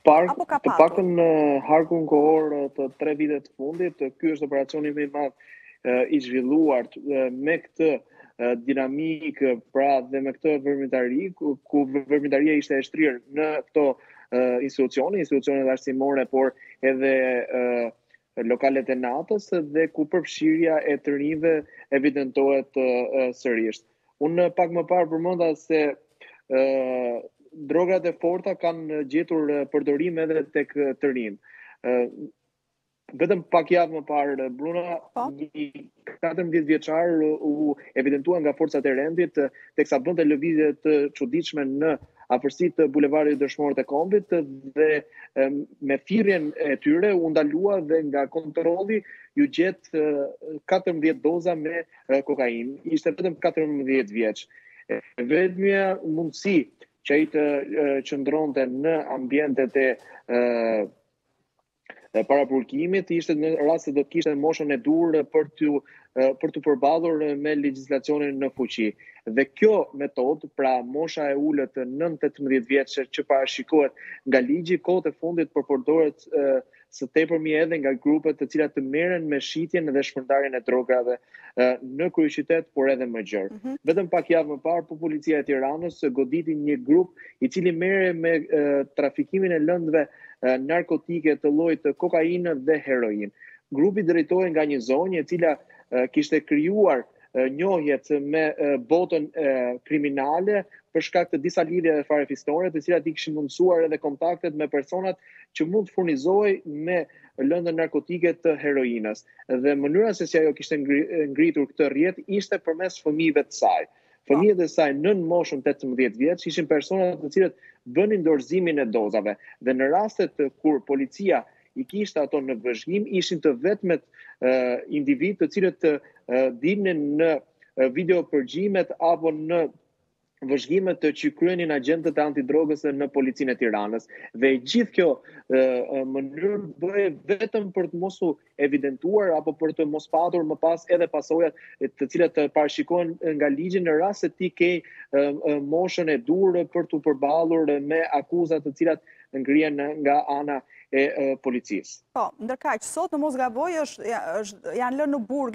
apo ka Të patur? paktën në harkun kohor të 3 vite të fundit, ky është operacioni më i madh i zhvilluar me këtë dinamikë, pra dhe me këtë vërmitari, ku vërmitaria ishte e shtrirë në këto institucionet arsimore, por edhe lokalet e natës dhe ku përfshirja e të rinjve evidentohet sërish. Unë pak më parë përmenda se drogat e forta kanë gjetur përdorim edhe tek të rinjtë. Vetëm pak javë më parë, Bruna, një 14 vjeçar u evidentua nga forcat e rendit teksa bënte lëvizje të çuditshme në afërsitë të bulevardit Dëshmorët e Kombit dhe me thirrjen e tyre u ndalua dhe nga kontrolli ju gjet 14 doza me kokainë. Ishte vetëm 14 vjeç. Vetmja mundësi që ai të qëndronte në ambientet e parapurkimit ishte në rast se do të kishte moshën e dur për të përballur me legjislacionin në fuqi. Dhe kjo metodë, pra mosha e ulët 9-18 vjeç që parashikohet nga ligji, kohët e fundit përdoret së tepërmi edhe nga grupet të cilat të merren me shitjen dhe shpërndarjen e drogave në kryeqytet, por edhe më gjerë. Vetëm pak javë më parë, policia e Tiranës goditi një grup i cili merre me trafikimin e lëndëve narkotike të llojit të kokainë dhe heroin. Grupi drejtohej nga një zonjë e cila kishte krijuar njohjet me botën kriminale për shkak të disa lidhjeve farefisnore, të cilat i kishin mundësuar edhe kontaktet me personat që mund të furnizohej me lëndën narkotike të heroinës. Dhe mënyra se si ajo kishte ngritur këtë rrjet ishte përmes fëmijëve të saj. Fëmijët e saj nën moshën 18 vjeç ishin persona të cilët bënin dorëzimin e dozave dhe në rastet kur policia i kishte ato në vëzhgim ishin të vetmet individ të cilët dilnin në videopërgjimet apo në vëzhgimet që kryenin agentët e antidrogës në policinë e Tiranës. Dhe gjithë kjo mënyrë bëhej vetëm për të mos u evidentuar apo për të mos patur më pas edhe pasojat të cilat parashikohen nga ligji në rast se ti ke moshën e dur për të përballur me akuzat të cilat ngrihen nga ana e policisë. Po, ndërkaq sot në mos gaboj janë lënë në burg